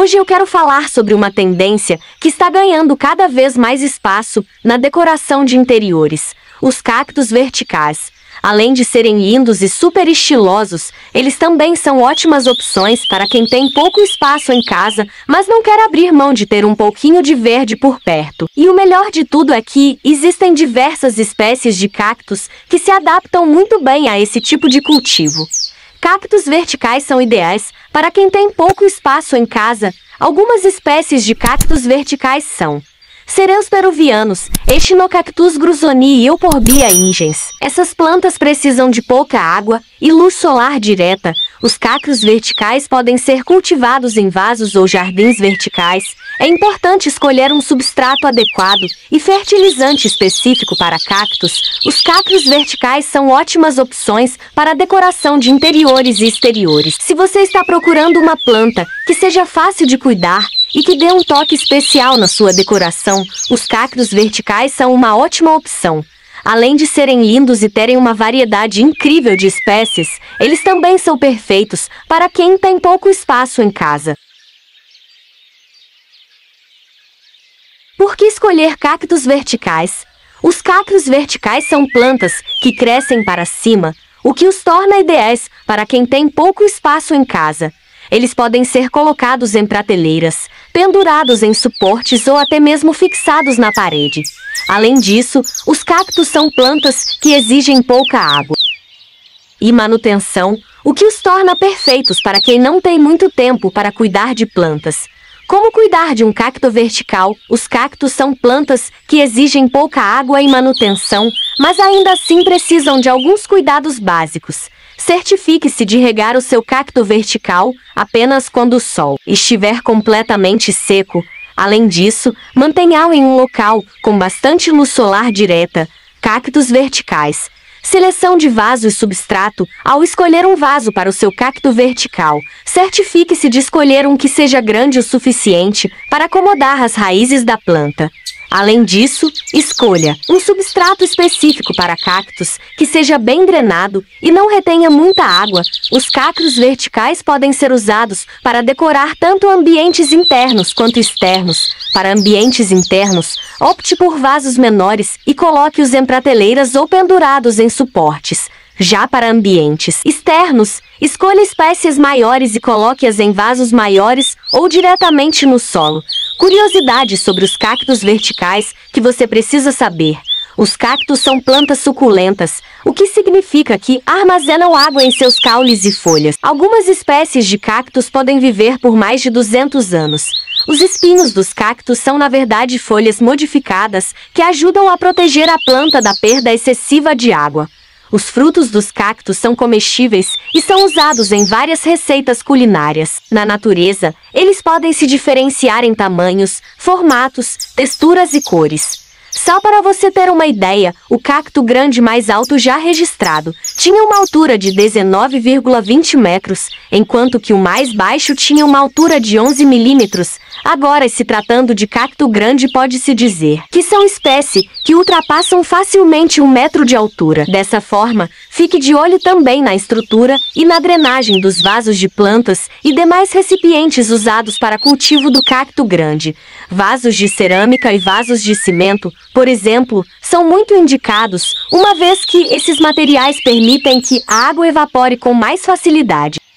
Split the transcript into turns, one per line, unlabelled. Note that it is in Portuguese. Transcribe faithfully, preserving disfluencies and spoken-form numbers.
Hoje eu quero falar sobre uma tendência que está ganhando cada vez mais espaço na decoração de interiores: os cactos verticais. Além de serem lindos e super estilosos, eles também são ótimas opções para quem tem pouco espaço em casa, mas não quer abrir mão de ter um pouquinho de verde por perto. E o melhor de tudo é que existem diversas espécies de cactos que se adaptam muito bem a esse tipo de cultivo. Cactos verticais são ideais para quem tem pouco espaço em casa. Algumas espécies de cactos verticais são cereus peruvianos, Echinocactus grusoni e Euphorbia ingens. Essas plantas precisam de pouca água e luz solar direta. Os cactos verticais podem ser cultivados em vasos ou jardins verticais. É importante escolher um substrato adequado e fertilizante específico para cactos. Os cactos verticais são ótimas opções para a decoração de interiores e exteriores. Se você está procurando uma planta que seja fácil de cuidar e que dê um toque especial na sua decoração, os cactos verticais são uma ótima opção. Além de serem lindos e terem uma variedade incrível de espécies, eles também são perfeitos para quem tem pouco espaço em casa. Por que escolher cactos verticais? Os cactos verticais são plantas que crescem para cima, o que os torna ideais para quem tem pouco espaço em casa. Eles podem ser colocados em prateleiras, pendurados em suportes ou até mesmo fixados na parede. Além disso, os cactos são plantas que exigem pouca água e manutenção, o que os torna perfeitos para quem não tem muito tempo para cuidar de plantas. Como cuidar de um cacto vertical? Os cactos são plantas que exigem pouca água e manutenção, mas ainda assim precisam de alguns cuidados básicos. Certifique-se de regar o seu cacto vertical apenas quando o sol estiver completamente seco. Além disso, mantenha-o em um local com bastante luz solar direta. Cactos verticais. Seleção de vaso e substrato. Ao escolher um vaso para o seu cacto vertical, certifique-se de escolher um que seja grande o suficiente para acomodar as raízes da planta. Além disso, escolha um substrato específico para cactos que seja bem drenado e não retenha muita água. Os cactos verticais podem ser usados para decorar tanto ambientes internos quanto externos. Para ambientes internos, opte por vasos menores e coloque-os em prateleiras ou pendurados em suportes. Já para ambientes externos, escolha espécies maiores e coloque-as em vasos maiores ou diretamente no solo. Curiosidades sobre os cactos verticais que você precisa saber. Os cactos são plantas suculentas, o que significa que armazenam água em seus caules e folhas. Algumas espécies de cactos podem viver por mais de duzentos anos. Os espinhos dos cactos são, na verdade, folhas modificadas que ajudam a proteger a planta da perda excessiva de água. Os frutos dos cactos são comestíveis e são usados em várias receitas culinárias. Na natureza, eles podem se diferenciar em tamanhos, formatos, texturas e cores. Só para você ter uma ideia, o cacto grande mais alto já registrado tinha uma altura de dezenove vírgula vinte metros, enquanto que o mais baixo tinha uma altura de onze milímetros. Agora, se tratando de cacto grande, pode-se dizer que são espécies que ultrapassam facilmente um metro de altura. Dessa forma, fique de olho também na estrutura e na drenagem dos vasos de plantas e demais recipientes usados para cultivo do cacto grande. Vasos de cerâmica e vasos de cimento, por exemplo, são muito indicados, uma vez que esses materiais permitem que a água evapore com mais facilidade.